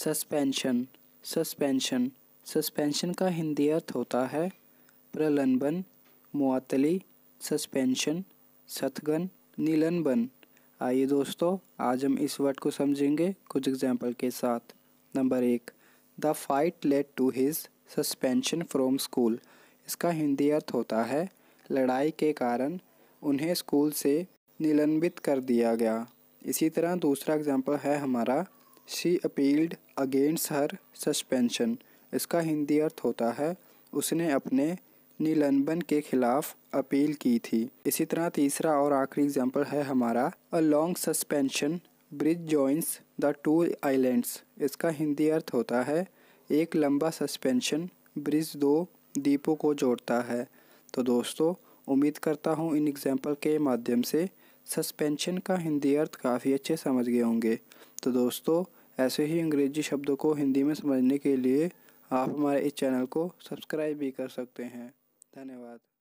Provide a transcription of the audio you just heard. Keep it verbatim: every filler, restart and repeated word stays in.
Suspension suspension suspension का हिंदी अर्थ होता है प्रलंबन, मुअत्तली, सस्पेंशन, सतगन, निलंबन। आइए दोस्तों, आज हम इस वर्ड को समझेंगे कुछ एग्जाम्पल के साथ। नंबर एक, the fight led to his suspension from school. इसका हिंदी अर्थ होता है लड़ाई के कारण उन्हें स्कूल से निलंबित कर दिया गया। इसी तरह दूसरा एग्जाम्पल है हमारा she appealed against her suspension. इसका हिंदी अर्थ होता है उसने अपने निलंबन के खिलाफ अपील की थी। इसी तरह तीसरा और आखिरी एग्जाम्पल है हमारा a long suspension bridge joins the two islands. इसका हिंदी अर्थ होता है एक लंबा सस्पेंशन ब्रिज दो द्वीपों को जोड़ता है। तो दोस्तों, उम्मीद करता हूँ इन एग्जाम्पल के माध्यम से सस्पेंशन का हिंदी अर्थ काफ़ी अच्छे समझ गए होंगे। तो दोस्तों, ऐसे ही अंग्रेजी शब्दों को हिंदी में समझने के लिए आप हमारे इस चैनल को सब्सक्राइब भी कर सकते हैं। धन्यवाद।